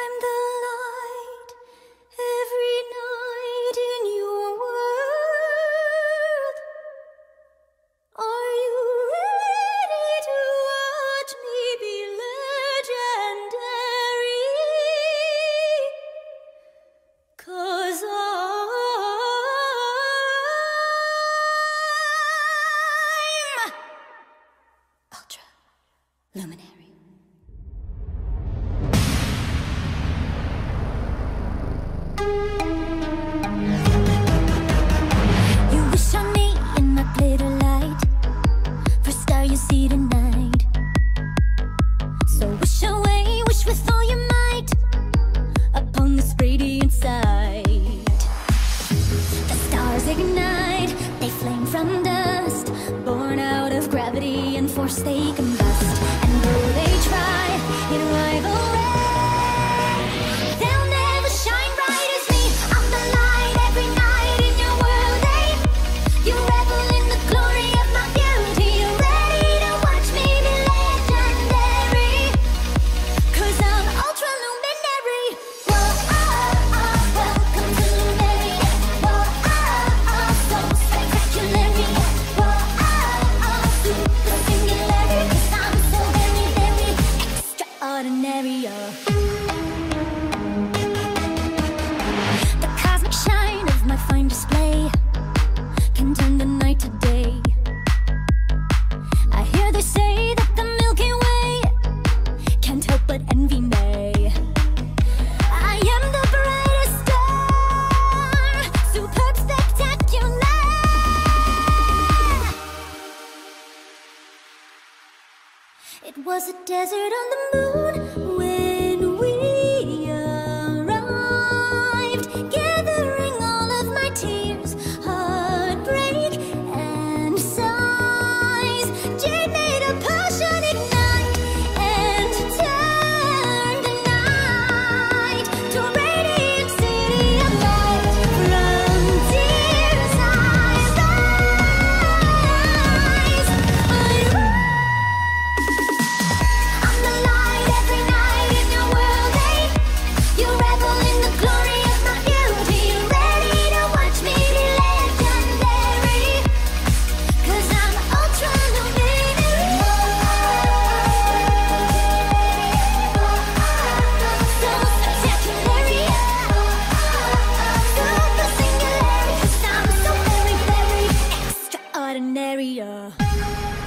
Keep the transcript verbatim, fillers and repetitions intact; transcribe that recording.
I'm the light every night in your world. Are you ready to watch me be legendary? 'Cause I'm Ultra Luminary. You wish on me in my glitter light, for star you see tonight. So wish away, wish with all your might upon this radiant sight. The stars ignite, they flame from dust, born out of gravity and force they combust. And though they try in rivalry, they'll never shine bright as me. I'm the light every night in your world, eh? You revel in the glory of my beauty. You're ready to watch me be legendary, 'cause I'm ultra luminary. Whoa, oh, oh, welcome to Luminary. Whoa, oh, oh, so spectacular. Whoa, oh, oh, super singular. 'Cause I'm so very, very extraordinary, oh. The cosmic shine of my fine display can turn the night to day. I hear they say that the Milky Way can't help but envy me. I am the brightest star, superb, spectacular. It was a desert on the moon when we arrived, gathering all of my tears, heartbreak and sighs. Jade made a potion ignite and turned the night to a radiant city of light. From tears I rise. I'm the light every night in your world, eh? You revel in the glory of my beauty. You're ready to watch me be legendary, 'cause I'm ultra luminary. So spectacular, super singular. 'Cause I'm so very, very extraordinary, oh.